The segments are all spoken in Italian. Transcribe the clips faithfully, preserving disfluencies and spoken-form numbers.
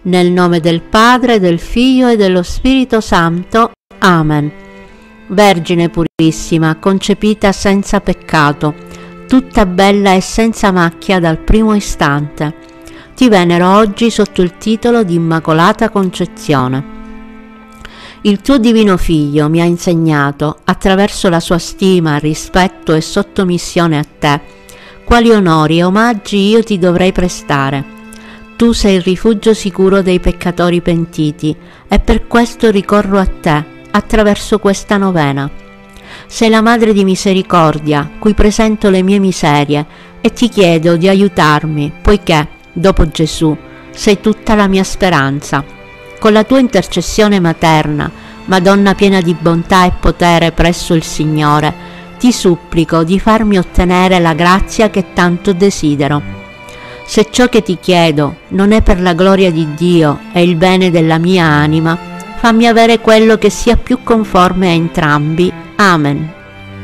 Nel nome del Padre, del Figlio e dello Spirito Santo. Amen. Vergine purissima, concepita senza peccato, tutta bella e senza macchia dal primo istante, ti venero oggi sotto il titolo di Immacolata Concezione. Il tuo divino Figlio mi ha insegnato, attraverso la sua stima, rispetto e sottomissione a te, quali onori e omaggi io ti dovrei prestare. Tu sei il rifugio sicuro dei peccatori pentiti e per questo ricorro a te attraverso questa novena. Sei la Madre di misericordia, cui presento le mie miserie e ti chiedo di aiutarmi, poiché, dopo Gesù, sei tutta la mia speranza. Con la tua intercessione materna, Madonna piena di bontà e potere presso il Signore, ti supplico di farmi ottenere la grazia che tanto desidero. Se ciò che ti chiedo non è per la gloria di Dio e il bene della mia anima, fammi avere quello che sia più conforme a entrambi. Amen.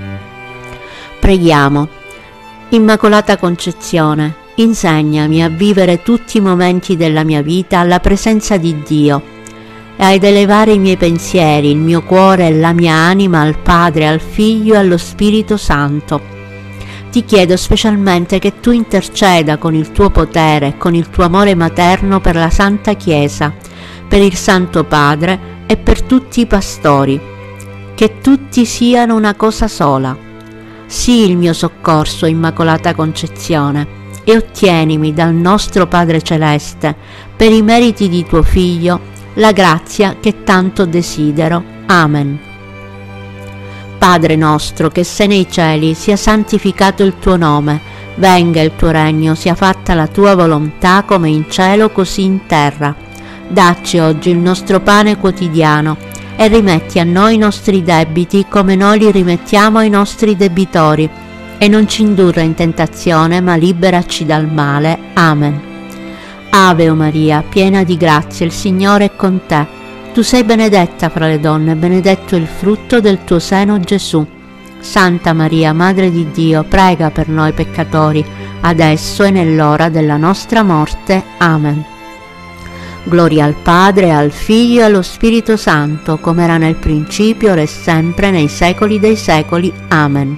Preghiamo. Immacolata Concezione, insegnami a vivere tutti i momenti della mia vita alla presenza di Dio e ad elevare i miei pensieri, il mio cuore e la mia anima al Padre, al Figlio e allo Spirito Santo. Ti chiedo specialmente che tu interceda con il tuo potere, con il tuo amore materno per la Santa Chiesa, per il Santo Padre e per tutti i pastori, che tutti siano una cosa sola. Sii il mio soccorso, Immacolata Concezione, e ottienimi dal nostro Padre Celeste, per i meriti di tuo Figlio, la grazia che tanto desidero. Amen. Padre nostro che sei nei cieli, sia santificato il tuo nome, venga il tuo regno, sia fatta la tua volontà come in cielo così in terra. Dacci oggi il nostro pane quotidiano e rimetti a noi i nostri debiti come noi li rimettiamo ai nostri debitori, e non ci indurre in tentazione, ma liberaci dal male. Amen. Ave o Maria, piena di grazia, il Signore è con te. Tu sei benedetta fra le donne, benedetto è il frutto del tuo seno, Gesù. Santa Maria, Madre di Dio, prega per noi peccatori, adesso e nell'ora della nostra morte. Amen. Gloria al Padre, al Figlio e allo Spirito Santo, come era nel principio, ora e sempre, nei secoli dei secoli. Amen.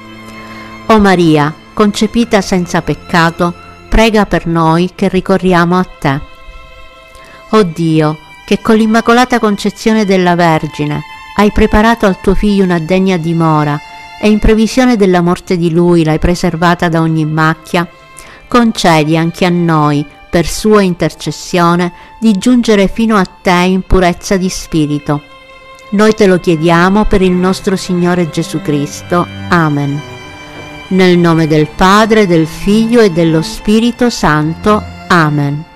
O Maria, concepita senza peccato, prega per noi che ricorriamo a te. O Dio, che con l'Immacolata Concezione della Vergine hai preparato al tuo Figlio una degna dimora e in previsione della morte di Lui l'hai preservata da ogni macchia, concedi anche a noi, per sua intercessione, di giungere fino a te in purezza di spirito. Noi te lo chiediamo per il nostro Signore Gesù Cristo. Amen. Nel nome del Padre, del Figlio e dello Spirito Santo. Amen.